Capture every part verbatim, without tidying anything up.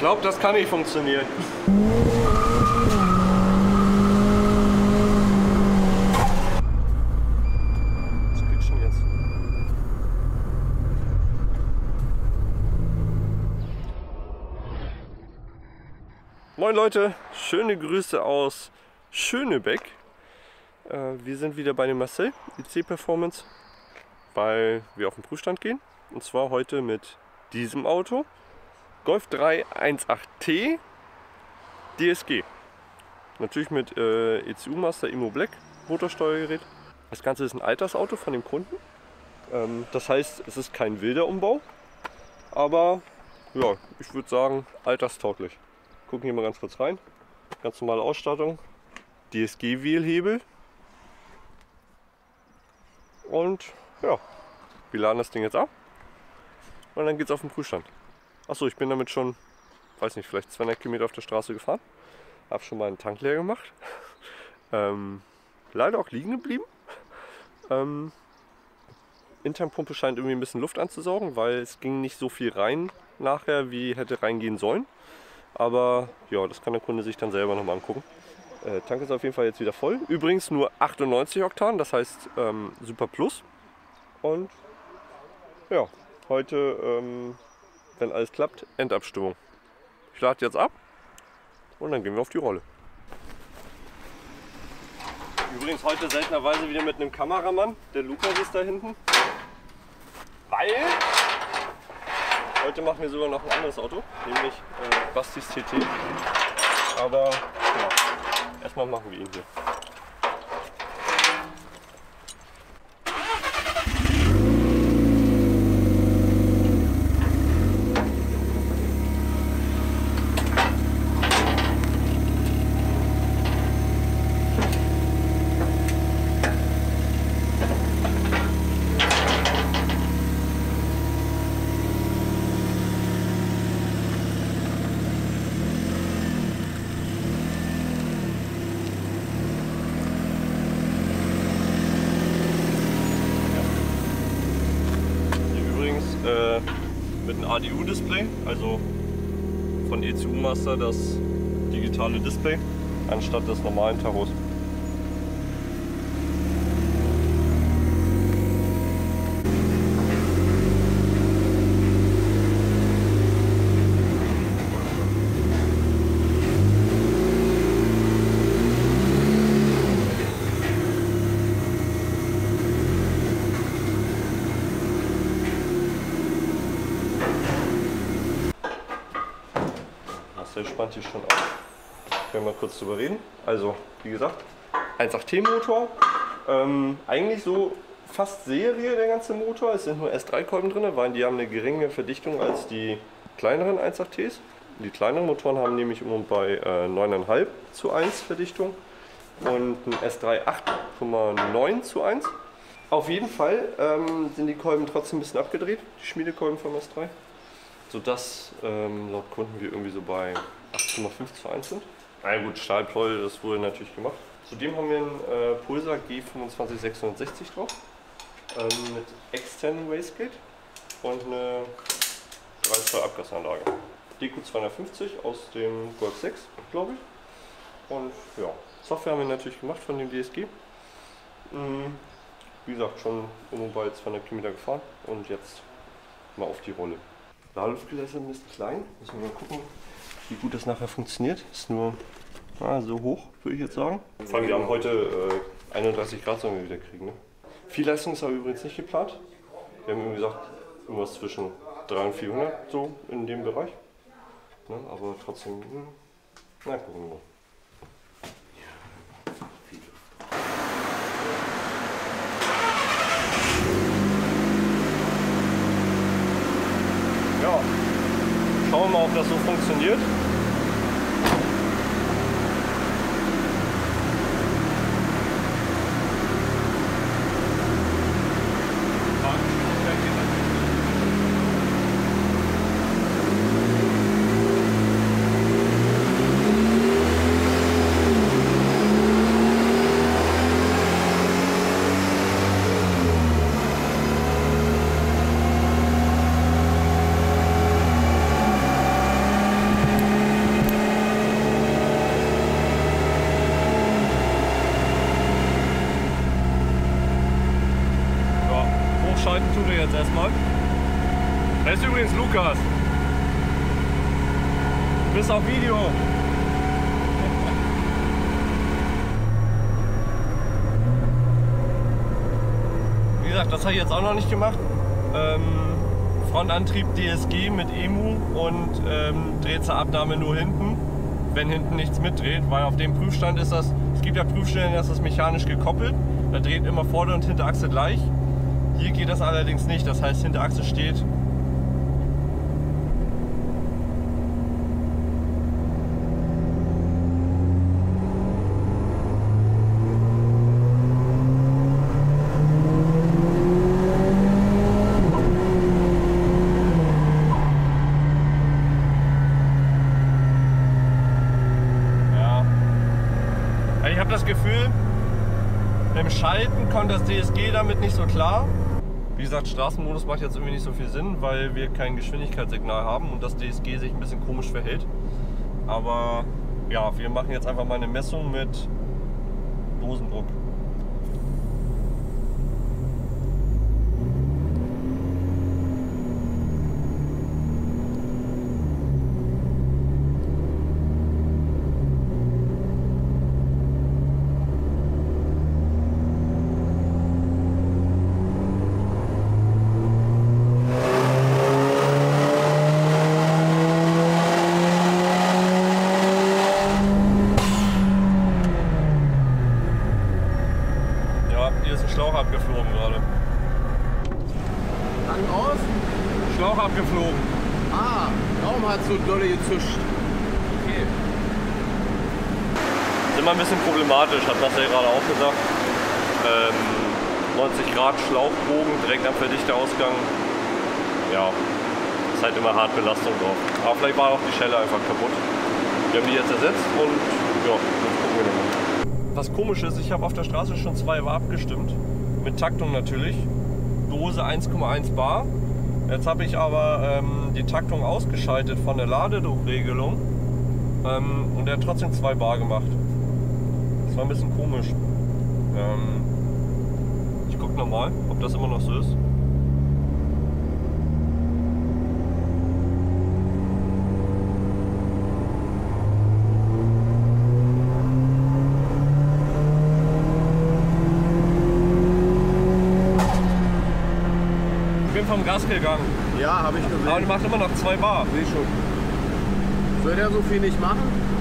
glaube, das kann nicht funktionieren. Was geht schon jetzt? Moin Leute, schöne Grüße aus Schönebeck. Äh, wir sind wieder bei dem Marcel, I C Performance, weil wir auf den Prüfstand gehen. Und zwar heute mit diesem Auto. Golf drei eins acht T D S G. Natürlich mit äh, E C U Master Immo Black Motorsteuergerät. Das Ganze ist ein Altersauto von dem Kunden. Ähm, das heißt, es ist kein wilder Umbau, aber ja, ich würde sagen alterstauglich. Gucken hier mal ganz kurz rein. Ganz normale Ausstattung. D S G-Wählhebel. Und ja, wir laden das Ding jetzt ab. Und dann geht es auf den Prüfstand. Achso, ich bin damit schon, weiß nicht, vielleicht zweihundert Kilometer auf der Straße gefahren. Habe schon mal einen Tank leer gemacht. Ähm, leider auch liegen geblieben. Ähm, Internpumpe scheint irgendwie ein bisschen Luft anzusaugen, weil es ging nicht so viel rein nachher, wie hätte reingehen sollen. Aber ja, das kann der Kunde sich dann selber nochmal angucken. Äh, Tank ist auf jeden Fall jetzt wieder voll. Übrigens nur achtundneunzig Oktan, das heißt ähm, Super Plus. Und ja, heute, ähm, wenn alles klappt, Endabstimmung. Ich lade jetzt ab und dann gehen wir auf die Rolle. Übrigens heute seltenerweise wieder mit einem Kameramann. Der Lukas ist da hinten. Weil heute machen wir sogar noch ein anderes Auto, nämlich äh, Bastis T T. Aber ja, erstmal machen wir ihn hier. Äh, mit einem A D U-Display, also von E C U Master das digitale Display anstatt des normalen Tachos. Der spannt hier schon auf. Können wir mal kurz drüber reden. Also, wie gesagt, eins Komma acht T Motor. Ähm, eigentlich so fast Serie der ganze Motor. Es sind nur S drei Kolben drin, weil die haben eine geringe Verdichtung als die kleineren eins Komma acht Ts. Die kleineren Motoren haben nämlich um und bei äh, neun Komma fünf zu eins Verdichtung und ein S drei acht Komma neun zu eins. Auf jeden Fall ähm, sind die Kolben trotzdem ein bisschen abgedreht, die Schmiedekolben vom S drei. Sodass ähm, laut Kunden wir irgendwie so bei acht Komma fünf zu eins sind. Na ja, gut, Stahlpleuel, das wurde natürlich gemacht. Zudem haben wir einen äh, Pulsar G fünfundzwanzig sechshundertsechzig drauf, ähm, mit externem Wastegate und eine drei Zoll Abgasanlage. D Q zweihundertfünfzig aus dem Golf sechs, glaube ich. Und ja, Software haben wir natürlich gemacht von dem D S G. Mhm. Wie gesagt, schon um und bei zweihundert Kilometer gefahren und jetzt mal auf die Rolle. Ladeluftgewässer ist klein, müssen wir mal gucken, wie gut das nachher funktioniert. Ist nur ah, so hoch, würde ich jetzt sagen. Vor allem, wir haben heute äh, einunddreißig Grad sollen wir wieder kriegen. Ne? Viel Leistung ist aber übrigens nicht geplant. Wir haben wie gesagt irgendwas zwischen dreihundert und vierhundert so in dem Bereich. Ne? Aber trotzdem, hm, na gucken wir mal. Ja, schauen wir mal, ob das so funktioniert. erstmal. Das ist übrigens Lukas. Du bist auf Video. Wie gesagt, das habe ich jetzt auch noch nicht gemacht. Ähm, Frontantrieb D S G mit E M U und ähm, Drehzahlabnahme nur hinten, wenn hinten nichts mitdreht, weil auf dem Prüfstand ist das, es gibt ja Prüfstellen, da ist das mechanisch gekoppelt, da dreht immer Vorder- und Hinterachse gleich. Hier geht das allerdings nicht, das heißt Hinterachse steht. Ich habe das Gefühl, im Schalten kommt das D S G damit nicht so klar. Wie gesagt, Straßenmodus macht jetzt irgendwie nicht so viel Sinn, weil wir kein Geschwindigkeitssignal haben und das D S G sich ein bisschen komisch verhält. Aber ja, wir machen jetzt einfach mal eine Messung mit Dosendruck. Schlauch abgeflogen gerade. Lang aus? Schlauch abgeflogen. Ah, darum hat es so dolle gezischt. Okay. Ist immer ein bisschen problematisch, hat das ja gerade auch gesagt. Ähm, neunzig Grad Schlauchbogen direkt am Verdichterausgang. Ja, ist halt immer hart Belastung drauf. Aber vielleicht war auch die Schelle einfach kaputt. Wir haben die jetzt ersetzt und ja, jetzt gucken wir nochmal. Was komisch ist, ich habe auf der Straße schon zwei Bar abgestimmt, mit Taktung natürlich, Dose eins Komma eins Bar. Jetzt habe ich aber ähm, die Taktung ausgeschaltet von der Ladedruckregelung ähm, und er hat trotzdem zwei Bar gemacht. Das war ein bisschen komisch. Ähm, ich gucke nochmal, ob das immer noch so ist. Vom Gas gegangen. Ja, habe ich gesehen. Aber die macht immer noch zwei Bar. Sehe schon. Soll der so viel nicht machen?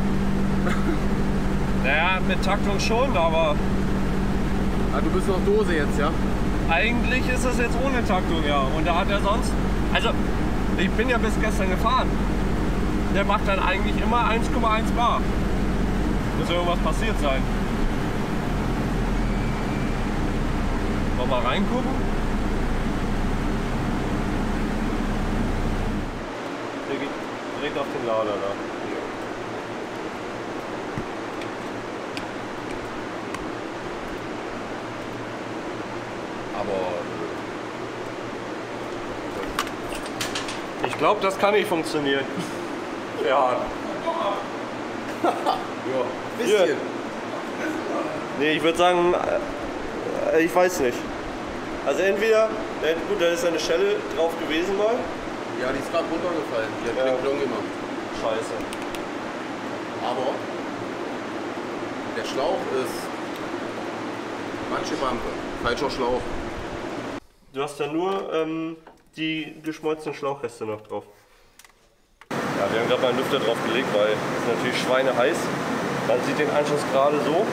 Naja, mit Taktung schon, aber... Ah, du bist noch Dose jetzt, ja? Eigentlich ist es jetzt ohne Taktung, ja. Und da hat er sonst... Also, ich bin ja bis gestern gefahren. Der macht dann eigentlich immer eins Komma eins Bar. Muss ja irgendwas passiert sein. Wollen wir mal reingucken? Direkt auf den Lader da. Aber ich glaube, das kann nicht funktionieren. Ja. ja, bisschen. Hier. Nee, ich würde sagen, äh, ich weiß nicht. Also entweder, gut, da ist eine Schelle drauf gewesen mal. Ja, die ist gerade runtergefallen. Die hat Ja. den Klong gemacht. Scheiße. Aber der Schlauch ist manche Wampe. Falscher Schlauch. Du hast ja nur ähm, die geschmolzenen Schlauchreste noch drauf. Ja, wir haben gerade mal einen Lüfter drauf gelegt, weil es ist natürlich schweineheiß. Man sieht den Anschluss gerade so.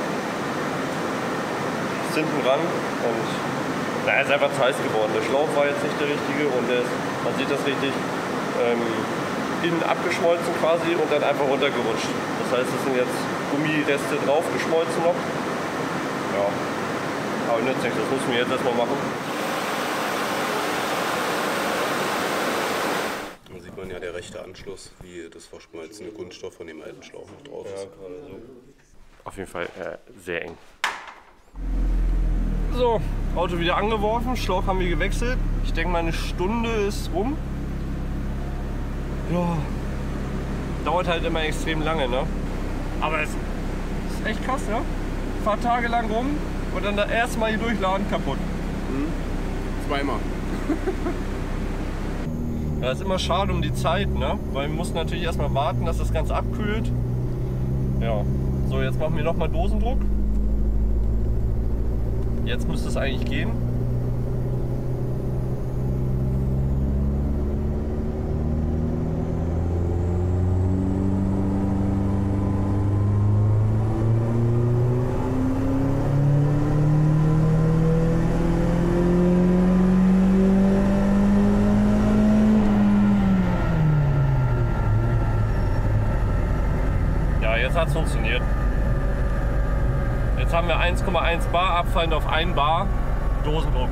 Ist hinten ran und na, er ist einfach zu heiß geworden. Der Schlauch war jetzt nicht der richtige und der ist, man sieht das richtig, ähm, innen abgeschmolzen quasi und dann einfach runtergerutscht. Das heißt, es sind jetzt Gummireste drauf geschmolzen noch. Ja, aber nützt nichts, das müssen wir jetzt erstmal machen. Da sieht man ja der rechte Anschluss, wie das verschmolzene Kunststoff von dem alten Schlauch noch drauf ist. Ja, gerade so. Auf jeden Fall äh, sehr eng. So, Auto wieder angeworfen, Schlauch haben wir gewechselt. Ich denke mal, eine Stunde ist rum. Ja, dauert halt immer extrem lange, ne? Aber es ist echt krass, ne? Fahr tagelang rum und dann da erstmal hier durchladen, kaputt. Mhm. Zweimal. Das ist immer schade um die Zeit, ne? Weil wir mussten natürlich erstmal warten, dass das Ganze abkühlt. Ja, so jetzt machen wir nochmal Dosendruck. Jetzt müsste es eigentlich gehen. Jetzt hat es funktioniert. Jetzt haben wir eins Komma eins Bar abfallend auf ein Bar Dosendruck.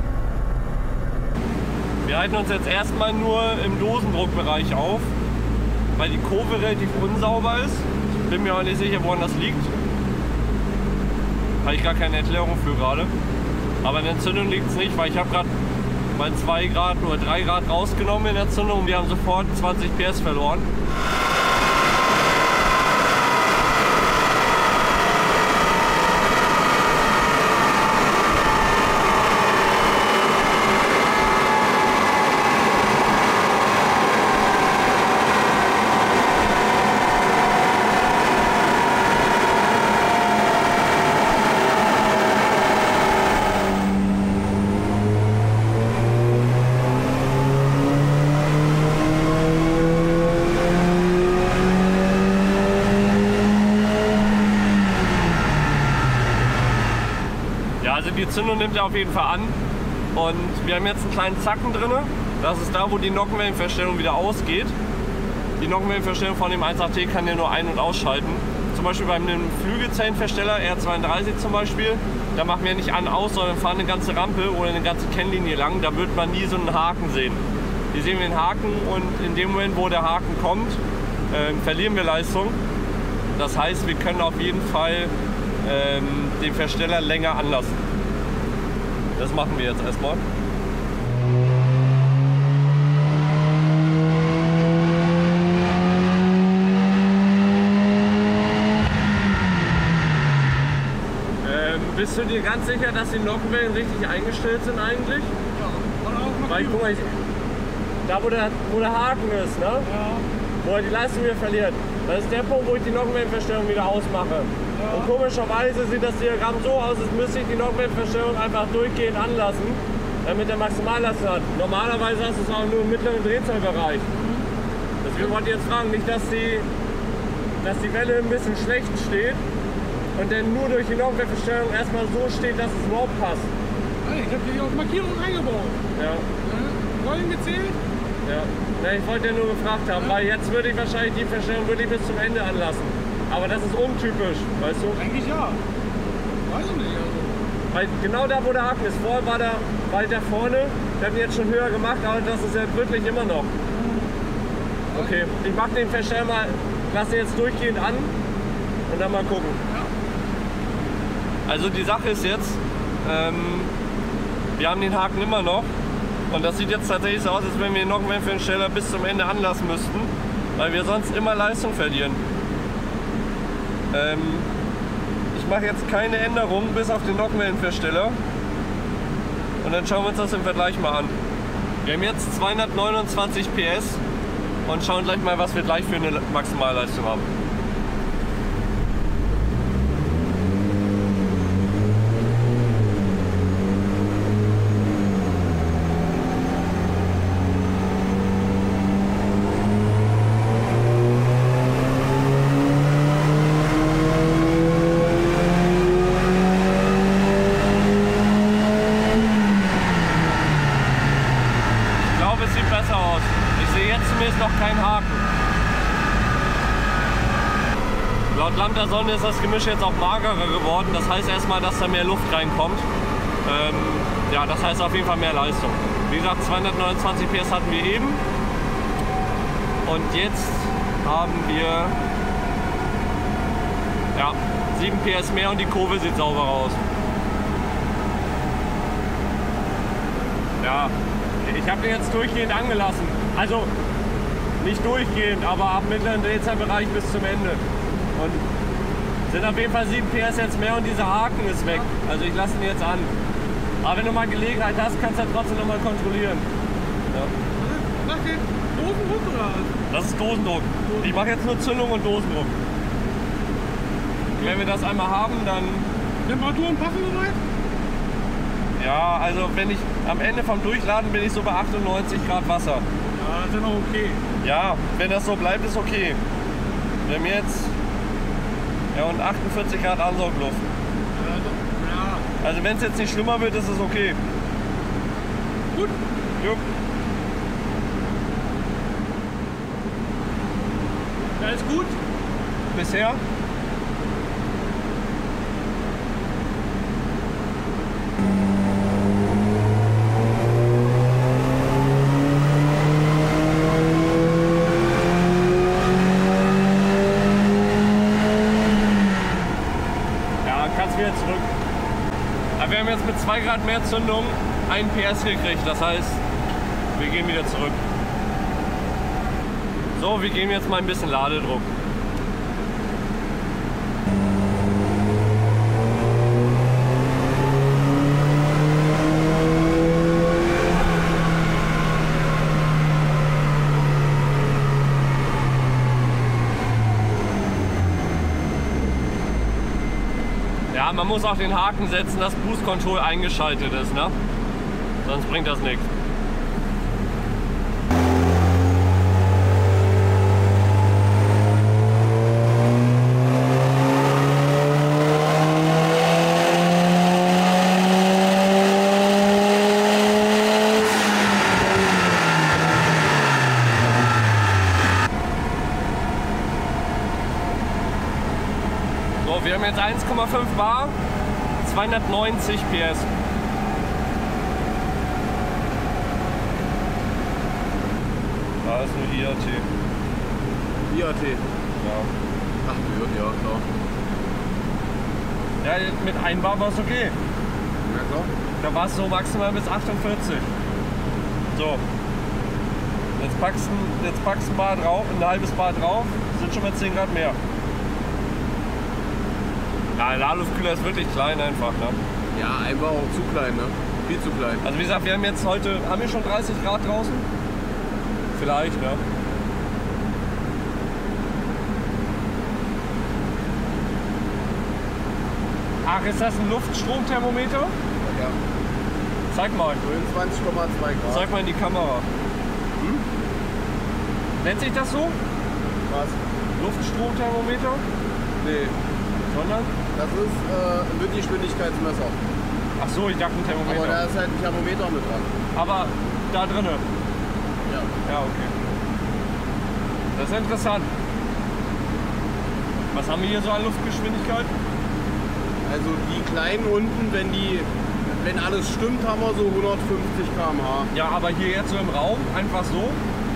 Wir halten uns jetzt erstmal nur im Dosendruckbereich auf, weil die Kurve relativ unsauber ist. Ich bin mir auch nicht sicher, woran das liegt. Habe ich gar keine Erklärung für gerade. Aber in der Entzündung liegt es nicht, weil ich habe gerade mal zwei Grad oder drei Grad rausgenommen in der Entzündung und wir haben sofort zwanzig P S verloren. Also die Zündung nimmt er auf jeden Fall an und wir haben jetzt einen kleinen Zacken drin. Das ist da, wo die Nockenwellenverstellung wieder ausgeht. Die Nockenwellenverstellung von dem eins acht T kann ja nur ein- und ausschalten. Zum Beispiel bei einem Flügelzellenversteller, R zweiunddreißig zum Beispiel, da machen wir nicht an, aus, sondern fahren eine ganze Rampe oder eine ganze Kennlinie lang. Da wird man nie so einen Haken sehen. Hier sehen wir den Haken und in dem Moment, wo der Haken kommt, äh, verlieren wir Leistung. Das heißt, wir können auf jeden Fall ähm, den Versteller länger anlassen. Das machen wir jetzt erstmal. Ähm, bist du dir ganz sicher, dass die Nockenwellen richtig eingestellt sind eigentlich? Ja. Weil guck mal, ich, da wo der, wo der Haken ist, ne? Ja. Wo er die Leistung wieder verliert. Das ist der Punkt, wo ich die Nockenwellenverstellung wieder ausmache. Ja. Und komischerweise sieht das Diagramm so aus, als müsste ich die Nockenwellenverstellung einfach durchgehend anlassen, damit er Maximallast hat. Normalerweise hast du es auch nur im mittleren Drehzahlbereich. Mhm. Deswegen wollte ich jetzt fragen, nicht, dass die, dass die Welle ein bisschen schlecht steht und dann nur durch die Nockenwellenverstellung erstmal so steht, dass es überhaupt passt. Ich habe die auf Markierung eingebaut. Ja. Rollen gezählt? Ja. Na, ich wollte ja nur gefragt haben, ja. Weil jetzt würde ich wahrscheinlich die Verstellung wirklich bis zum Ende anlassen. Aber das ist untypisch, weißt du? Eigentlich ja. Weiß ich nicht. Also. Weil genau da, wo der Haken ist, vorher war der weiter vorne, wir haben ihn jetzt schon höher gemacht, aber das ist ja wirklich immer noch. Okay, ich mache den Versteller mal, lasse jetzt durchgehend an und dann mal gucken. Ja. Also die Sache ist jetzt, ähm, wir haben den Haken immer noch. Und das sieht jetzt tatsächlich so aus, als wenn wir den Nockenwellenversteller bis zum Ende anlassen müssten, weil wir sonst immer Leistung verlieren. Ähm, ich mache jetzt keine Änderung bis auf den Nockenwellenversteller und dann schauen wir uns das im Vergleich mal an. Wir haben jetzt zweihundertneunundzwanzig P S und schauen gleich mal, was wir gleich für eine Maximalleistung haben. Laut Lambda Sonne ist das Gemisch jetzt auch magerer geworden. Das heißt erstmal, dass da mehr Luft reinkommt. Ähm, ja, das heißt auf jeden Fall mehr Leistung. Wie gesagt, zweihundertneunundzwanzig P S hatten wir eben. Und jetzt haben wir ja, sieben P S mehr und die Kurve sieht sauber aus. Ja, ich habe den jetzt durchgehend angelassen. Also nicht durchgehend, aber ab mittleren Drehzahlbereich bis zum Ende. Und sind auf jeden Fall sieben P S jetzt mehr und dieser Haken ist weg. Also ich lasse ihn jetzt an. Aber wenn du mal Gelegenheit hast, kannst du ja trotzdem noch mal kontrollieren. Ja. das jetzt Dosendruck oder was? Das ist Dosendruck. Ich mache jetzt nur Zündung und Dosendruck. Wenn wir das einmal haben, dann... Temperaturen passen soweit? Ja, also wenn ich am Ende vom Durchladen bin ich so bei achtundneunzig Grad Wasser. Ja, das ist ja noch okay. Ja, wenn das so bleibt, ist okay. Wir haben jetzt... Ja, und achtundvierzig Grad Ansaugluft. Also, ja, Also wenn es jetzt nicht schlimmer wird, ist es okay. gut. Jo. Alles gut? Bisher? Wieder zurück. Aber wir haben jetzt mit zwei Grad mehr Zündung einen P S gekriegt. Das heißt, wir gehen wieder zurück. So, wir geben jetzt mal ein bisschen Ladedruck. Ja, man muss auch den Haken setzen, dass Boost Control eingeschaltet ist, ne? Sonst bringt das nichts. So, wir haben jetzt eins Komma fünf bar, zweihundertneunzig P S. Da ist nur I A T. I A T. Ja. Ach, wird ja, klar. Ja, mit ein Bar war es okay. Ja, klar. Da war es so maximal bis achtundvierzig. So. Jetzt packst du jetzt packst ein Bar drauf, ein halbes Bar drauf, sind schon mal zehn Grad mehr. Ja, der Ladluftkühler ist wirklich klein einfach, ne? Ja, einfach auch zu klein, ne? Viel zu klein. Also wie gesagt, wir haben jetzt heute, haben wir schon dreißig Grad draußen? Vielleicht, ne? Ach, ist das ein Luftstromthermometer? Ja. Zeig mal. neunundzwanzig Komma zwei Grad. Zeig mal in die Kamera. Hm? Nennt sich das so? Was? Luftstromthermometer? Nee. Sondern? Das ist äh, ein Windgeschwindigkeitsmesser. Ach so, ich dachte ein Thermometer. Aber da ist halt ein Thermometer mit dran. Aber da drinne? Ja. Ja, okay. Das ist interessant. Was haben wir hier so an Luftgeschwindigkeit? Also die kleinen unten, wenn die, wenn alles stimmt, haben wir so hundertfünfzig Kilometer pro Stunde. Ja, aber hier jetzt so im Raum, einfach so?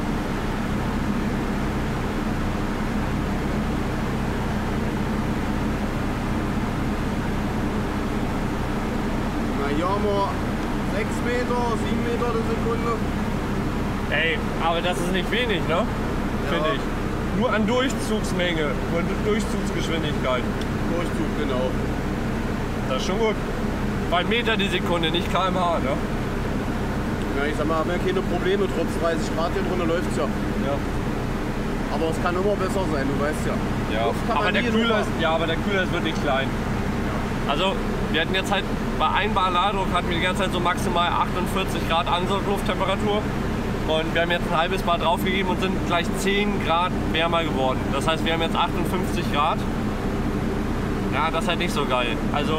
Na, hier haben wir sechs Meter, sieben Meter die Sekunde. Ey, aber das ist nicht wenig, ne? Finde Ja. ich. Nur an Durchzugsmenge, nur an Durchzugsgeschwindigkeit. Durchzug, genau. Das ist schon gut. Bei Meter die Sekunde, nicht Kilometer pro Stunde, ne? Ja, ich sag mal, haben wir keine Probleme, trotz dreißig Grad hier drunter läuft's ja. Ja. Aber es kann immer besser sein, du weißt ja. Ja. Luft kann Aber man der nie Kühler so ist, ja, aber der Kühler ist wirklich klein. Also, wir hatten jetzt halt bei ein Bar Ladedruck hatten wir die ganze Zeit so maximal achtundvierzig Grad Ansauglufttemperatur. Und wir haben jetzt ein halbes Bar draufgegeben und sind gleich zehn Grad wärmer geworden. Das heißt, wir haben jetzt achtundfünfzig Grad. Ja, das ist halt nicht so geil. Also,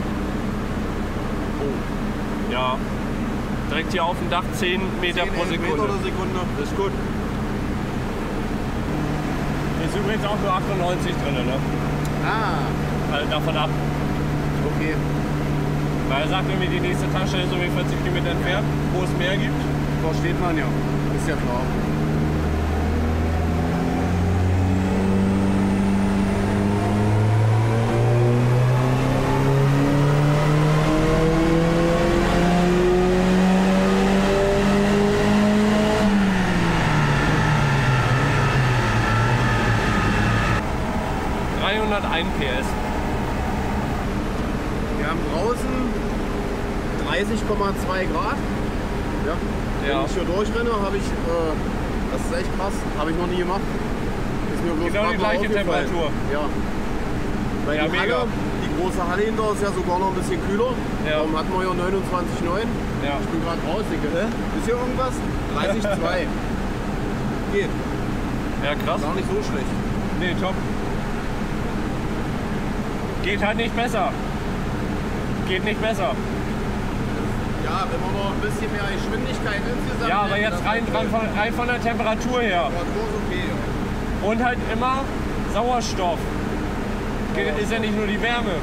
oh, ja, direkt hier auf dem Dach zehn Meter pro Sekunde. Meter pro Sekunde, das ist gut. Ist übrigens auch nur achtundneunzig drin, ne? Ah, Also davon ab. okay. Weil er sagt irgendwie, die nächste Tankstelle ist irgendwie vierzig Kilometer entfernt, wo es mehr gibt. Versteht man ja. Ist ja klar. dreihunderteins P S. Wir haben draußen dreißig Komma zwei Grad. Ja. Ja. Wenn ich hier durchrenne, habe ich, äh, das ist echt krass, habe ich noch nie gemacht. Ist mir bloß Genau die gerade mal gleiche aufgefallen. Temperatur. Ja. Weil Ja, die mega. Halle, die große Halle hinter ist ja sogar noch ein bisschen kühler. Ja. Darum hatten wir hier neunundzwanzig Komma neun. Ja. Ich bin gerade raus, Dicke. Ist hier irgendwas? dreißig Komma zwei. Geht. Ja, krass. Gar nicht so schlecht. Nee, top. Geht halt nicht besser. Geht nicht besser. Ja, wenn man noch ein bisschen mehr Geschwindigkeit insgesamt. Ja, aber hätte, jetzt das rein, wäre rein, von, rein von der Temperatur her. Temperatur ist okay. Ja. Und halt immer Sauerstoff. Geht- Ist ja nicht nur die Wärme.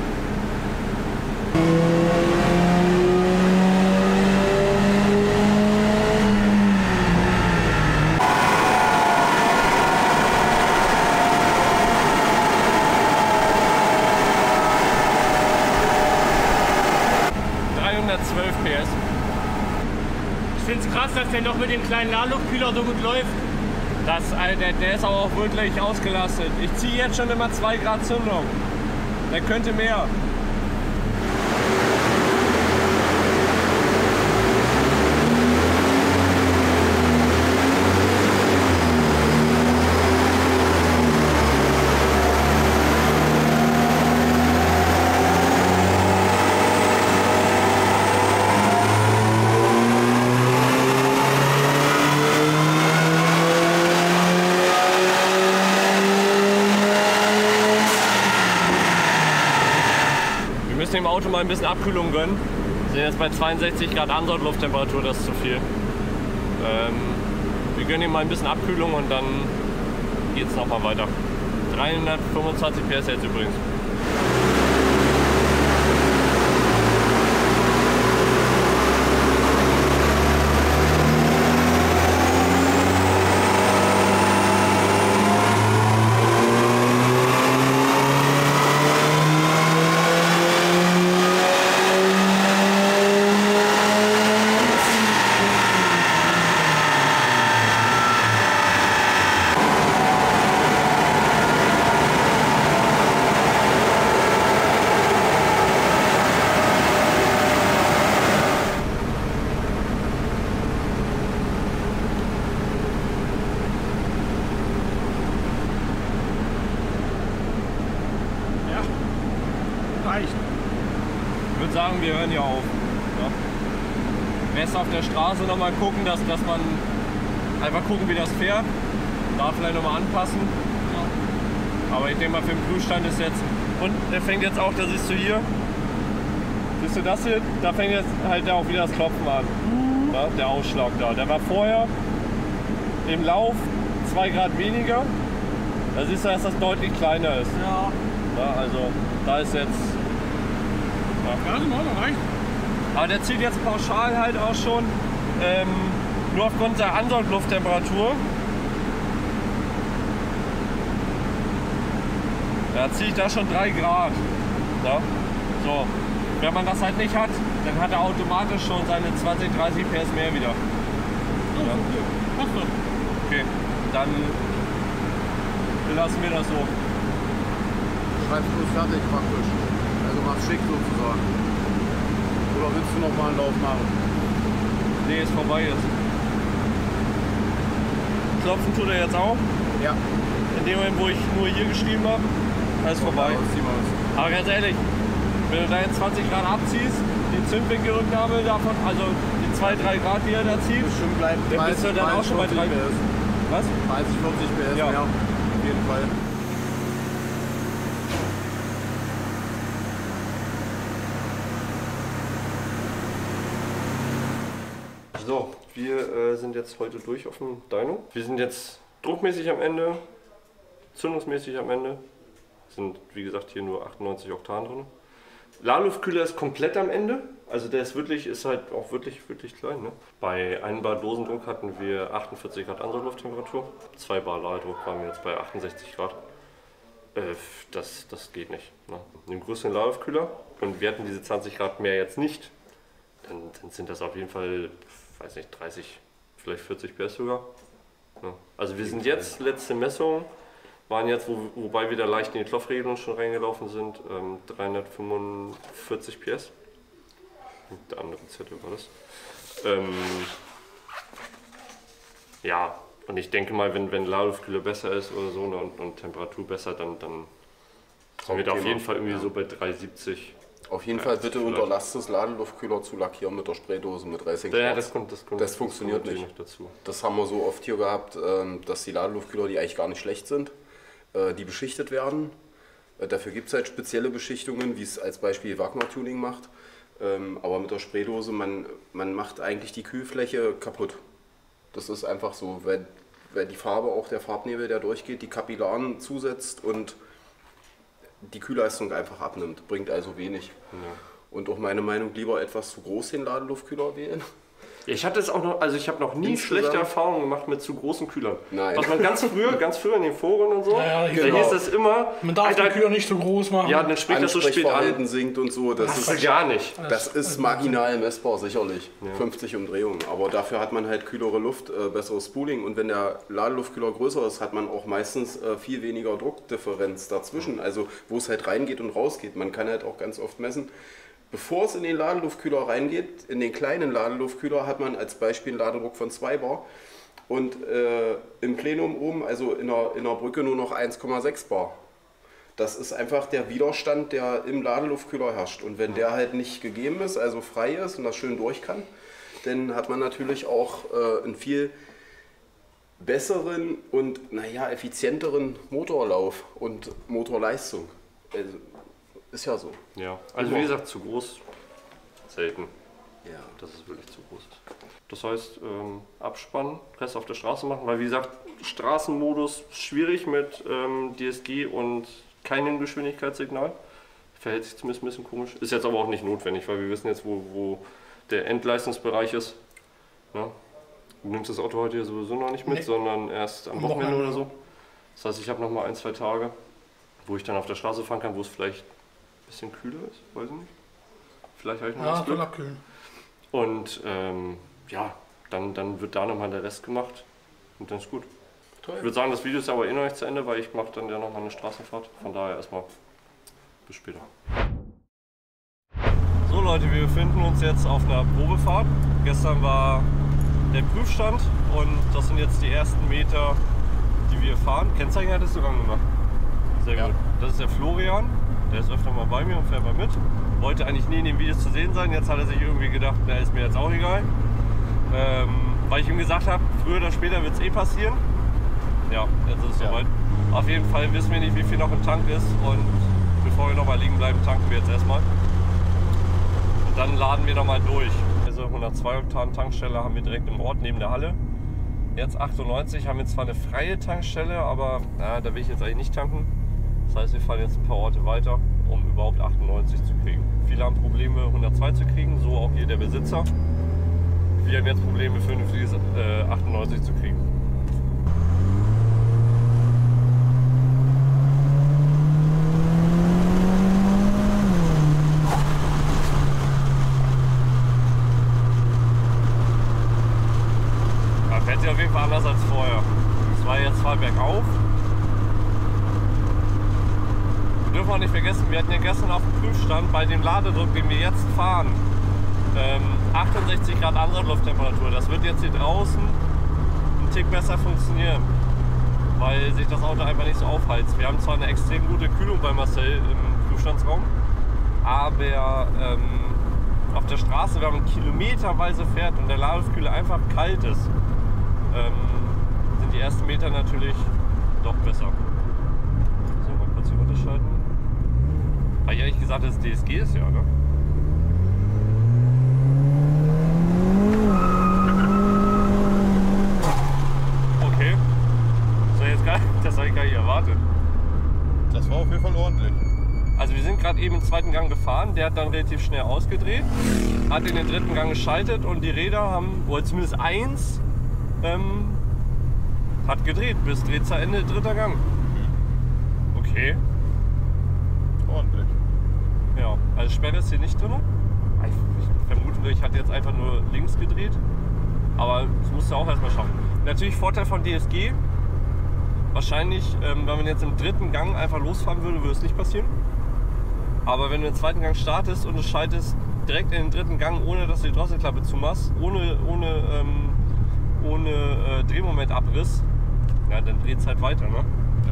dreihundertzwölf P S. Ich finde es krass, dass der noch mit dem kleinen Nahluftkühler so gut läuft. Das, äh, der, der ist aber auch wirklich ausgelastet. Ich ziehe jetzt schon immer zwei Grad Zündung. Der könnte mehr. Wir müssen dem Auto mal ein bisschen Abkühlung gönnen. Wir sind jetzt bei zweiundsechzig Grad Ansauglufttemperatur, das ist zu viel. Ähm, wir gönnen ihm mal ein bisschen Abkühlung und dann geht es nochmal weiter. dreihundertfünfundzwanzig P S jetzt übrigens. Reicht. Ich würde sagen, wir hören hier auf. Ja. Rest auf der Straße nochmal gucken, dass, dass man einfach gucken, wie das fährt. Da vielleicht nochmal anpassen. Aber ich denke mal, für den Prüfstand ist jetzt. Und der fängt jetzt auch, da siehst du hier. Siehst du das hier? Da fängt jetzt halt auch wieder das Klopfen an. Ja, der Ausschlag da. Der war vorher im Lauf zwei Grad weniger. Da siehst du, dass das deutlich kleiner ist. Ja. Ja, also da ist jetzt. Ja, ist in Ordnung, reicht. Aber der zieht jetzt pauschal halt auch schon ähm, nur aufgrund der Ansauglufttemperatur. Da ziehe ich da schon drei Grad. Ja? So. Wenn man das halt nicht hat, dann hat er automatisch schon seine zwanzig, dreißig P S mehr wieder. So, Ja. okay. Passt doch. Okay, dann belassen wir das so. Schreibst du es fertig praktisch. Also machst schick sozusagen. Oder willst du noch mal einen Lauf machen? Nee, ist vorbei jetzt. Klopfen tut er jetzt auch. Ja. In dem Moment, wo ich nur hier geschrieben habe, ist vorbei. Aus, zieh mal aus. Aber ganz ehrlich, wenn du da jetzt zwanzig Grad abziehst, die Zündwinkelrücknahme davon, also die zwei, drei Grad, die er da zieht, Bestimmt bleibt dann bist du dann auch schon bei drei. P S. Was? dreißig, vierzig P S Ja. mehr. Auf jeden Fall. So, wir äh, sind jetzt heute durch auf dem Dyno. Wir sind jetzt druckmäßig am Ende, zündungsmäßig am Ende. Sind wie gesagt hier nur achtundneunzig Oktan drin. Ladeluftkühler ist komplett am Ende. Also der ist wirklich, ist halt auch wirklich, wirklich klein. Ne? Bei einem Bar Dosendruck hatten wir achtundvierzig Grad Ansauglufttemperatur. zwei Bar Ladedruck waren wir jetzt bei achtundsechzig Grad. Äh, das, das geht nicht. Ne? Einen größeren Ladeluftkühler und wir hatten diese zwanzig Grad mehr jetzt nicht. Dann, dann sind das auf jeden Fall, weiß nicht, dreißig, vielleicht vierzig P S sogar. Ja. Also wir sind jetzt, letzte Messung, waren jetzt, wo, wobei wir da leicht in die Klopfregelung schon reingelaufen sind, ähm, dreihundertfünfundvierzig P S. Der andere Zettel war das. Ähm, ja, und ich denke mal, wenn, wenn Ladeluftkühler besser ist oder so, ne, und, und Temperatur besser, dann, dann sind wir da auf jeden Fall irgendwie ja. so bei drei siebzig. Auf jeden ja, Fall bitte unterlasst es, Ladeluftkühler zu lackieren mit der Spraydose mit Racing ja, das, kommt, das, kommt, das funktioniert das nicht. Dazu. Das haben wir so oft hier gehabt, dass die Ladeluftkühler, die eigentlich gar nicht schlecht sind, die beschichtet werden. Dafür gibt es halt spezielle Beschichtungen, wie es als Beispiel Wagner Tuning macht. Aber mit der Spraydose, man, man macht eigentlich die Kühlfläche kaputt. Das ist einfach so, weil, weil die Farbe, auch der Farbnebel, der durchgeht, die Kapillaren zusetzt und die Kühlleistung einfach abnimmt, bringt also wenig. Ja. Und auch meine Meinung, lieber etwas zu groß den Ladeluftkühler wählen. Ich hatte es auch noch, also ich habe noch nie Insgesamt? schlechte Erfahrungen gemacht mit zu großen Kühlern. Nein. Was man ganz früher, ganz früher in den Foren und so, Ja, ja, da genau. hieß es immer, Man darf Alter, die Kühe nicht so groß machen. ja, dann spricht das so spät Ansprechverhalten an. sinkt und so. Das Das ist, ist gar nicht. das ist marginal messbar, sicherlich. Ja. fünfzig Umdrehungen. Aber dafür hat man halt kühlere Luft, äh, besseres Spooling. Und wenn der Ladeluftkühler größer ist, hat man auch meistens äh, viel weniger Druckdifferenz dazwischen. Also wo es halt reingeht und rausgeht. Man kann halt auch ganz oft messen. Bevor es in den Ladeluftkühler reingeht, in den kleinen Ladeluftkühler, hat man als Beispiel einen Ladedruck von zwei Bar und äh, im Plenum oben, also in der, in der Brücke, nur noch eins Komma sechs Bar. Das ist einfach der Widerstand, der im Ladeluftkühler herrscht. Und wenn der halt nicht gegeben ist, also frei ist und das schön durch kann, dann hat man natürlich auch äh, einen viel besseren und naja, effizienteren Motorlauf und Motorleistung. Also, ist ja so. Ja, also wie gesagt, zu groß, selten. Ja. Dass es wirklich zu groß ist. Das heißt, ähm, abspannen, Rest auf der Straße machen, weil wie gesagt, Straßenmodus schwierig mit ähm, D S G und keinem Geschwindigkeitssignal. Verhält sich zumindest ein bisschen komisch. Ist jetzt aber auch nicht notwendig, weil wir wissen jetzt, wo, wo der Endleistungsbereich ist. Ja? Du nimmst das Auto heute ja sowieso noch nicht mit, Nee. sondern erst am Am Wochenende Wochenende. oder so. Das heißt, ich habe noch mal ein, zwei Tage, wo ich dann auf der Straße fahren kann, wo es vielleicht ein bisschen kühler ist, weiß ich nicht. Vielleicht habe ich noch Ja, das soll Glück. abkühlen. Und ähm, ja, dann, dann wird da nochmal der Rest gemacht und dann ist gut. Toll. Ich würde sagen, das Video ist aber eh noch nicht zu Ende, weil ich mache dann ja nochmal eine Straßenfahrt. Von daher erstmal bis später. So Leute, wir befinden uns jetzt auf einer Probefahrt. Gestern war der Prüfstand und das sind jetzt die ersten Meter, die wir fahren. Kennzeichen hattest du dran gemacht. Sehr Ja. gut. Das ist der Florian, der ist öfter mal bei mir und fährt mal mit. Wollte eigentlich nie in den Videos zu sehen sein, jetzt hat er sich irgendwie gedacht, na ist mir jetzt auch egal. Ähm, weil ich ihm gesagt habe, früher oder später wird es eh passieren. Ja, jetzt ist es Ja. soweit. Auf jeden Fall wissen wir nicht, wie viel noch im Tank ist und bevor wir nochmal liegen bleiben, tanken wir jetzt erstmal. Und dann laden wir nochmal durch. Also hundertzwei Oktan Tankstelle haben wir direkt im Ort neben der Halle. Jetzt achtundneunzig haben wir zwar eine freie Tankstelle, aber na, da will ich jetzt eigentlich nicht tanken. Das heißt, wir fahren jetzt ein paar Orte weiter, um überhaupt achtundneunzig zu kriegen. Viele haben Probleme, hundertzwei zu kriegen, so auch hier der Besitzer. Wir haben jetzt Probleme, vernünftiges äh, achtundneunzig zu kriegen. Da fährt sich auf jeden Fall anders als vorher. Es war jetzt zwar bergauf. Wir dürfen auch nicht vergessen, wir hatten ja gestern auf dem Prüfstand bei dem Ladedruck, den wir jetzt fahren, ähm, achtundsechzig Grad Ansaugluft-Temperatur. Das wird jetzt hier draußen ein Tick besser funktionieren, weil sich das Auto einfach nicht so aufheizt. Wir haben zwar eine extrem gute Kühlung bei Marcel im Prüfstandsraum, aber ähm, auf der Straße, wenn man kilometerweise fährt und der Ladekühler einfach kalt ist, ähm, sind die ersten Meter natürlich doch besser. So, mal kurz hier runterschalten. Habe ich ehrlich gesagt, das D S G ist ja, ne? Okay. Das habe ich, jetzt gar, das habe ich gar nicht erwartet. Das war auf jeden Fall ordentlich. Also wir sind gerade eben im zweiten Gang gefahren, der hat dann relativ schnell ausgedreht, hat in den dritten Gang geschaltet und die Räder haben, oder zumindest eins, ähm, hat gedreht bis Drehzahlende dritter Gang. Okay. Ordentlich. Ja, also Sperre ist hier nicht drin. Ich, ich vermute, ich hatte jetzt einfach nur links gedreht, aber das musst du auch erstmal schaffen. Natürlich Vorteil von D S G, wahrscheinlich, ähm, wenn man jetzt im dritten Gang einfach losfahren würde, würde es nicht passieren. Aber wenn du den zweiten Gang startest und es schaltest direkt in den dritten Gang, ohne dass du die Drosselklappe zumachst, ohne, ohne, ähm, ohne äh, Drehmomentabriss, ja, dann dreht es halt weiter, ne? Ja.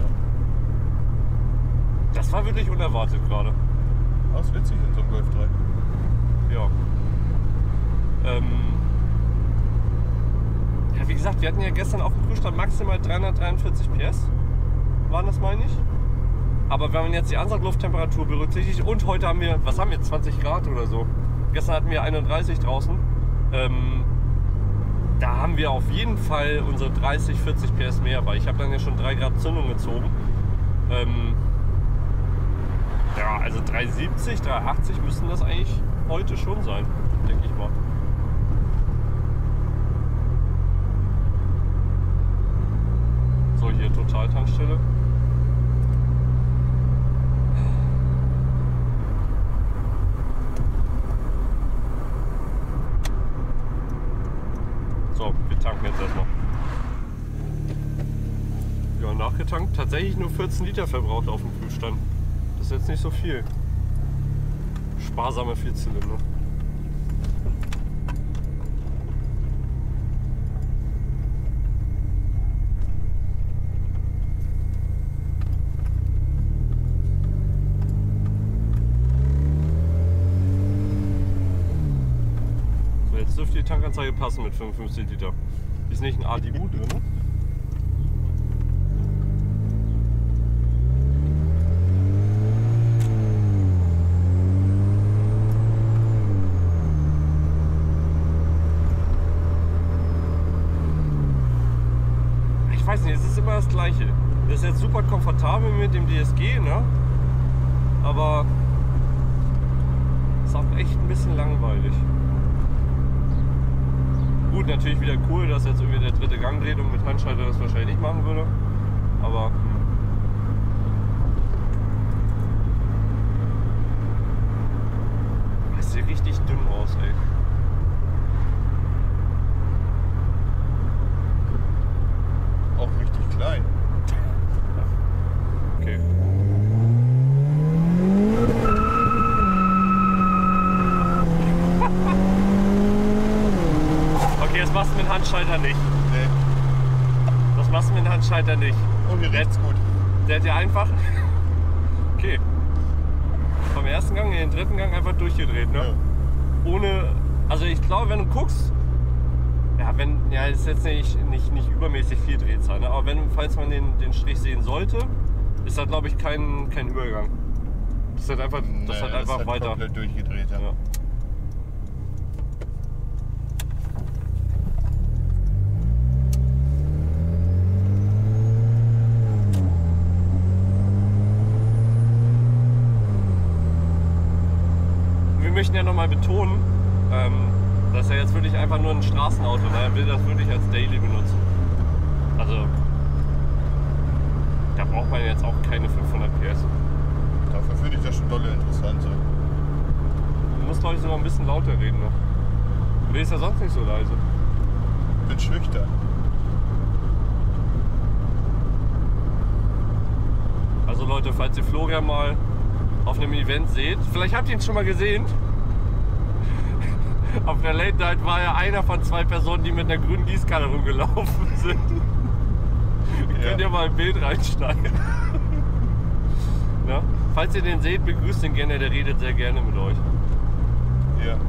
Das war wirklich unerwartet gerade. Das ist witzig in so einem Golf drei. Ja. Ähm, ja, wie gesagt, wir hatten ja gestern auf dem Prüfstand maximal dreihundertdreiundvierzig P S. Waren das, meine ich? Aber wenn man jetzt die Ansattlufttemperatur berücksichtigt und heute haben wir, was haben wir, zwanzig Grad oder so. Gestern hatten wir einunddreißig draußen. Ähm, da haben wir auf jeden Fall unsere dreißig, vierzig P S mehr, weil ich habe dann ja schon drei Grad Zündung gezogen. Ähm, ja, also dreihundertsiebzig, dreihundertachtzig müssten das eigentlich heute schon sein, denke ich mal. So, hier Totaltankstelle. So, wir tanken jetzt erstmal. Ja, nachgetankt. Tatsächlich nur vierzehn Liter verbraucht auf dem Prüfstand. Das ist jetzt nicht so viel. Sparsame Vierzylinder. So, jetzt dürfte die Tankanzeige passen mit fünfundfünfzig Liter. Ist nicht ein A D U drin, ne? Ich weiß nicht, es ist immer das Gleiche. Das ist jetzt super komfortabel mit dem D S G, ne? Aber ist auch echt ein bisschen langweilig. Gut, natürlich wieder cool, dass jetzt irgendwie der dritte Gang dreht und mit Handschalter das wahrscheinlich nicht machen würde. Aber das sieht richtig dünn aus, ey. Auch richtig klein. Okay. Okay, das machst du mit Handschalter nicht. Nee. Das machst du mit Handschalter nicht. Oh, hier riecht's gut. Der hat ja einfach. Okay. Vom ersten Gang in den dritten Gang einfach durchgedreht, ne? Ja. Ohne. Also ich glaube, wenn du guckst. Ja, wenn. Ja, ist jetzt nicht, nicht, nicht übermäßig viel Drehzahl, ne? Aber wenn, falls man den, den Strich sehen sollte, ist das glaube ich kein, kein Übergang. Das ist halt einfach, das Nee, hat einfach hat weiter. komplett durchgedreht, ja. Ja. Wir möchten ja nochmal betonen, ähm, das ist ja jetzt wirklich einfach nur ein Straßenauto, ne? Er will das wirklich als Daily benutzen. Also, da braucht man jetzt auch keine fünfhundert P S. Dafür finde ich das schon dolle interessant. So. Du musst, glaube ich, sogar ein bisschen lauter reden noch. Du redest ja sonst nicht so leise. Ich bin schüchtern. Also Leute, falls ihr Florian mal auf einem Event seht, vielleicht habt ihr ihn schon mal gesehen. Auf der Late Night war er einer von zwei Personen, die mit einer grünen Gießkanne rumgelaufen sind. Ja. Könnt ihr mal ein Bild reinschneiden. Ja? Falls ihr den seht, begrüßt ihn gerne, der redet sehr gerne mit euch. Ja. Ne?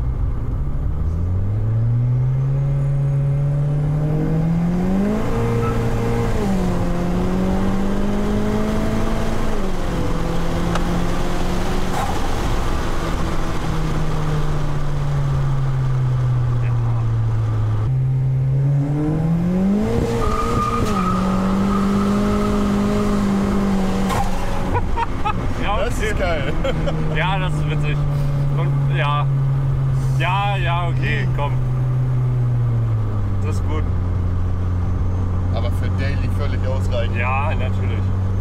Ja, Das okay. ist geil. Ja, das ist witzig. Und ja. Ja, ja, okay, komm. Das ist gut. Aber für Daily völlig ausreichend. Ja, natürlich.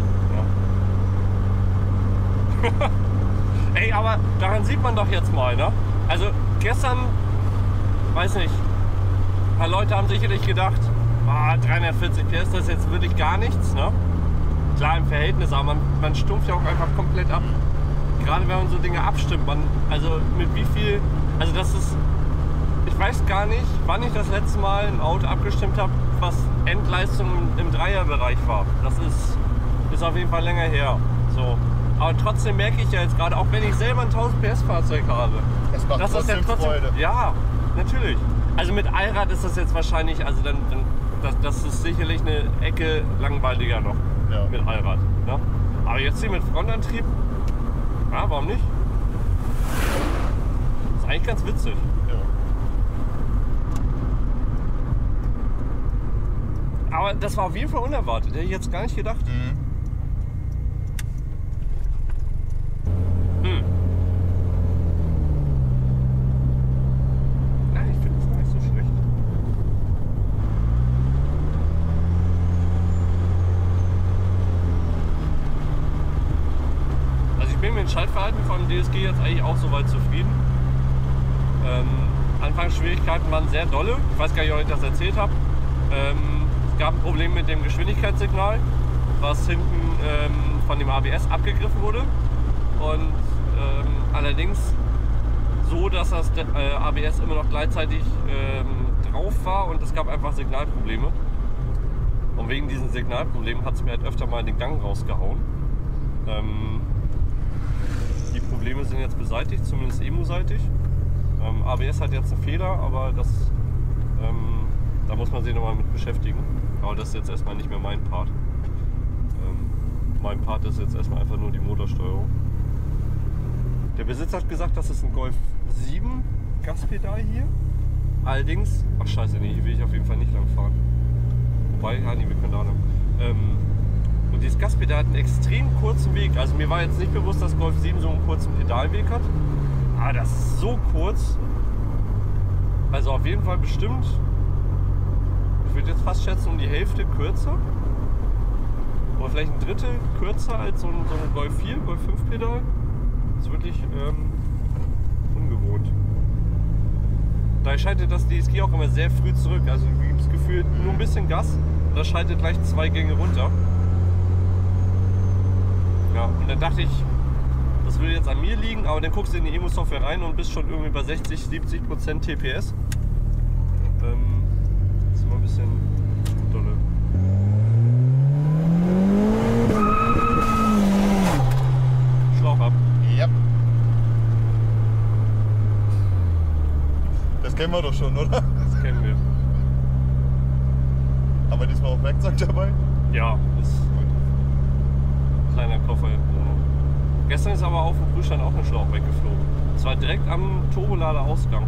Ja. Ey, aber daran sieht man doch jetzt mal, ne? Also gestern, weiß nicht, ein paar Leute haben sicherlich gedacht, ah, dreihundertvierzig P S, das ist jetzt wirklich gar nichts, ne? Klar im Verhältnis, aber man, man stumpft ja auch einfach komplett ab. gerade wenn man so Dinge abstimmt, man, also mit wie viel, also das ist, ich weiß gar nicht, wann ich das letzte Mal ein Auto abgestimmt habe, was Endleistung im, im Dreierbereich war. Das ist, ist auf jeden Fall länger her. So. Aber trotzdem merke ich ja jetzt gerade, auch wenn ich selber ein tausend P S Fahrzeug habe, Das macht das ist ja trotzdem trotzdem, Freude. ja, natürlich. Also mit Allrad ist das jetzt wahrscheinlich, also dann, dann das, das ist sicherlich eine Ecke langweiliger noch Ja. mit Allrad. Ne? Aber jetzt hier mit Frontantrieb, ja, warum nicht? Ist eigentlich ganz witzig. Ja. Aber das war auf jeden Fall unerwartet, hätte ich jetzt gar nicht gedacht. Mhm. Hm. Ja, ich finde das gar nicht so schlecht. Also ich bin mit dem Schaltverhalten vom D S G jetzt eigentlich auch soweit zufrieden. Ähm, Anfangsschwierigkeiten waren sehr dolle. Ich weiß gar nicht, ob ich das erzählt habe. Ähm, es gab ein Problem mit dem Geschwindigkeitssignal, was hinten ähm, von dem A B S abgegriffen wurde. Und ähm, allerdings so, dass das äh, A B S immer noch gleichzeitig ähm, drauf war und es gab einfach Signalprobleme. Und wegen diesen Signalproblemen hat es mir halt öfter mal den Gang rausgehauen. Ähm, die Probleme sind jetzt beseitigt, zumindest E M U-seitig. Ähm, A B S hat jetzt einen Fehler, aber das, ähm, da muss man sich nochmal mit beschäftigen. Aber das ist jetzt erstmal nicht mehr mein Part. Ähm, mein Part ist jetzt erstmal einfach nur die Motorsteuerung. Der Besitzer hat gesagt, das ist ein Golf sieben Gaspedal hier. Allerdings, ach scheiße, nee, hier will ich auf jeden Fall nicht lang fahren. Wobei, ja, nee, wir können da lang. Ähm, und dieses Gaspedal hat einen extrem kurzen Weg. Also mir war jetzt nicht bewusst, dass Golf sieben so einen kurzen Pedalweg hat. Aber das ist so kurz. Also auf jeden Fall bestimmt, ich würde jetzt fast schätzen, um die Hälfte kürzer. Oder vielleicht ein Drittel kürzer als so ein, so ein Golf vier, Golf fünf Pedal. Das ist wirklich ähm, ungewohnt. Da schaltet das D S G auch immer sehr früh zurück. Also du gibst gefühlt nur ein bisschen Gas und das schaltet gleich zwei Gänge runter. Ja, und dann dachte ich, das würde jetzt an mir liegen, aber dann guckst du in die E M U-Software rein und bist schon irgendwie bei sechzig, siebzig Prozent T P S. Ähm, das ist immer ein bisschen dolle. Schlauch ab. Ja. Das kennen wir doch schon, oder? Das kennen wir. Haben wir diesmal auch Werkzeug dabei? Ja, ist ein kleiner Koffer hinten drin. Gestern ist aber auf dem Prüfstand auch ein Schlauch weggeflogen. Und zwar direkt am Turbolader-Ausgang.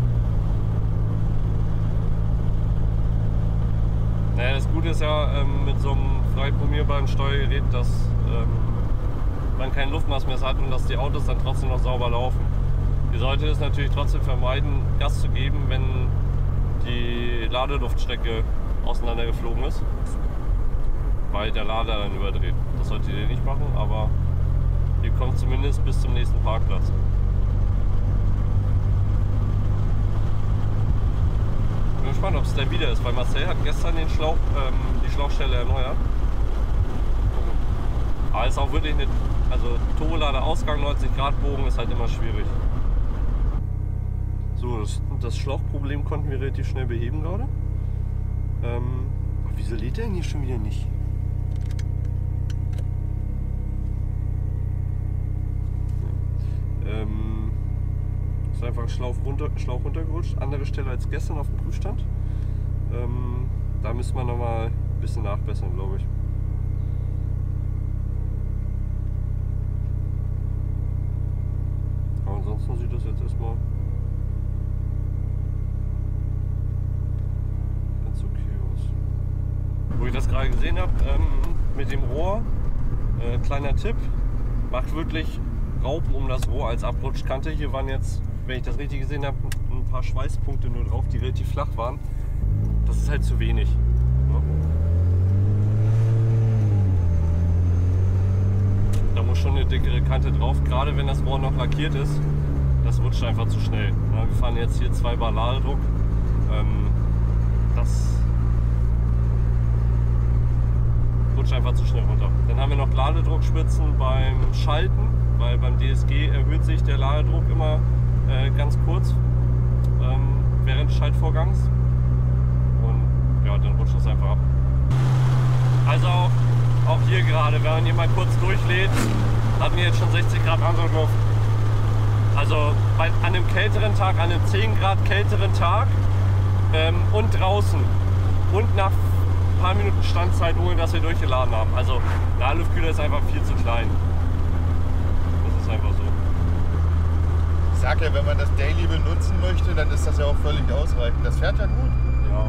Naja, das Gute ist ja ähm, mit so einem frei programmierbaren Steuergerät, dass ähm, man kein Luftmaß mehr hat und dass die Autos dann trotzdem noch sauber laufen. Ihr solltet es natürlich trotzdem vermeiden, Gas zu geben, wenn die Ladeluftstrecke auseinandergeflogen ist, weil der Lader dann überdreht. Das solltet ihr nicht machen, aber ihr kommt zumindest bis zum nächsten Parkplatz. Ich bin gespannt, ob es der wieder ist, weil Marcel hat gestern den Schlauch, ähm, die Schlauchstelle erneuert. Aber es ist auch wirklich eine, also Turbolader-Ausgang neunzig Grad Bogen ist halt immer schwierig. So, das, das Schlauchproblem konnten wir relativ schnell beheben gerade. Ähm, wieso lädt der denn hier schon wieder nicht? Ähm, ist einfach ein Schlauch, runter, Schlauch runtergerutscht, andere Stelle als gestern auf dem Prüfstand. Ähm, da müssen wir nochmal ein bisschen nachbessern, glaube ich. Aber ansonsten sieht das jetzt erstmal ganz okay aus. Wo ich das gerade gesehen habe, ähm, mit dem Rohr, äh, kleiner Tipp, macht wirklich Raupen um das Rohr als Abrutschkante. Hier waren jetzt, wenn ich das richtig gesehen habe, ein paar Schweißpunkte nur drauf, die relativ flach waren. Das ist halt zu wenig. Ne? Da muss schon eine dickere Kante drauf, gerade wenn das Rohr noch lackiert ist. Das rutscht einfach zu schnell. Ja, wir fahren jetzt hier zwei Bar Ladedruck. Ähm, das rutscht einfach zu schnell runter. Dann haben wir noch Ladedruckspitzen beim Schalten. weil beim D S G erhöht sich der Ladedruck immer äh, ganz kurz ähm, während des Schaltvorgangs und ja, dann rutscht das einfach ab. Also auch, auch hier gerade, wenn man hier mal kurz durchlädt, hatten wir jetzt schon sechzig Grad Ansaugluft. Also bei, an einem kälteren Tag, an einem zehn Grad kälteren Tag ähm, und draußen und nach ein paar Minuten Standzeit, ohne dass wir durchgeladen haben. Also der Luftkühler ist einfach viel zu klein. Das ist einfach so. Ich sag ja, wenn man das Daily benutzen möchte, dann ist das ja auch völlig ausreichend. Das fährt ja gut. Ja.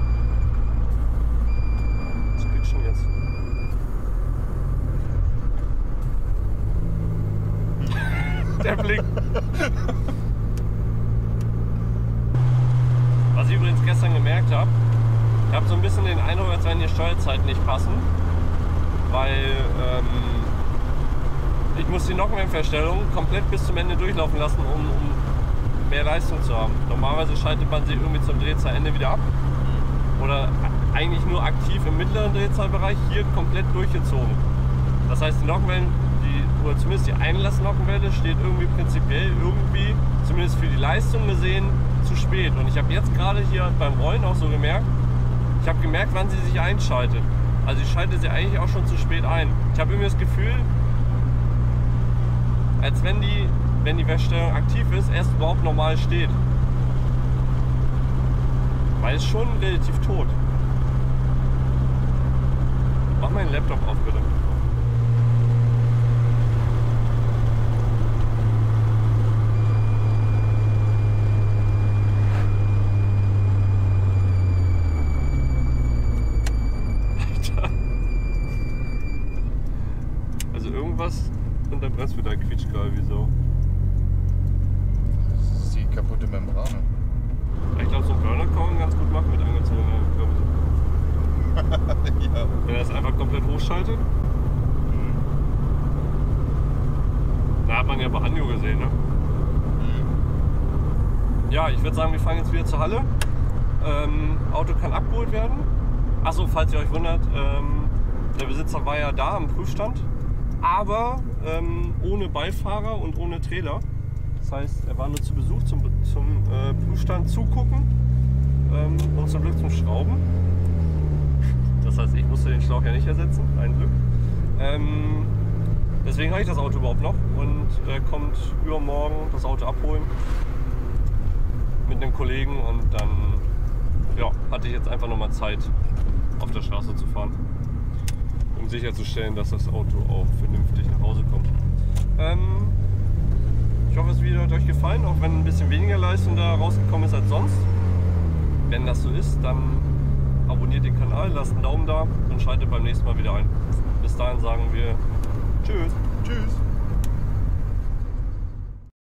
Was geht schon jetzt? Der Blick. Was ich übrigens gestern gemerkt habe, ich habe so ein bisschen den Eindruck, als wenn die Steuerzeiten nicht passen, weil ähm, ich muss die Nockenwärmverstellung komplett bis zum Ende durchlaufen lassen, um, um mehr Leistung zu haben. Normalerweise schaltet man sie irgendwie zum Drehzahlende wieder ab oder eigentlich nur aktiv im mittleren Drehzahlbereich, hier komplett durchgezogen. Das heißt, die Nockenwellen, die, oder zumindest die Einlassnockenwelle steht irgendwie prinzipiell irgendwie, zumindest für die Leistung gesehen, zu spät. Und ich habe jetzt gerade hier beim Rollen auch so gemerkt, ich habe gemerkt, wann sie sich einschaltet. Also ich schalte sie eigentlich auch schon zu spät ein. Ich habe irgendwie das Gefühl, als wenn die, wenn die Wärmstellung aktiv ist, erst überhaupt normal steht. Weil es schon relativ tot. Mach meinen Laptop auf, bitte. Was und der Bremspedal quietscht gerade, wieso? Das ist die kaputte Membrane. Ich glaube, so ein Burner kann man ganz gut machen mit angezogener Bremse. Ja. Wenn er es einfach komplett hochschaltet. Mhm. Da hat man ja bei Anjo gesehen, ne? Mhm. Ja, ich würde sagen, wir fahren jetzt wieder zur Halle. Ähm, Auto kann abgeholt werden. Achso, falls ihr euch wundert, ähm, der Besitzer war ja da am Prüfstand. Aber ähm, ohne Beifahrer und ohne Trailer. Das heißt, er war nur zu Besuch zum, zum äh, Prüfstand zugucken ähm, und zum Glück zum Schrauben. Das heißt, ich musste den Schlauch ja nicht ersetzen, ein Glück. Ähm, deswegen habe ich das Auto überhaupt noch und er äh, kommt übermorgen das Auto abholen mit einem Kollegen und dann ja, hatte ich jetzt einfach nochmal Zeit auf der Straße zu fahren, um sicherzustellen, dass das Auto auch vernünftig nach Hause kommt. Ähm, ich hoffe, das Video hat euch gefallen, auch wenn ein bisschen weniger Leistung da rausgekommen ist als sonst. Wenn das so ist, dann abonniert den Kanal, lasst einen Daumen da und schaltet beim nächsten Mal wieder ein. Bis dahin sagen wir Tschüss. Tschüss.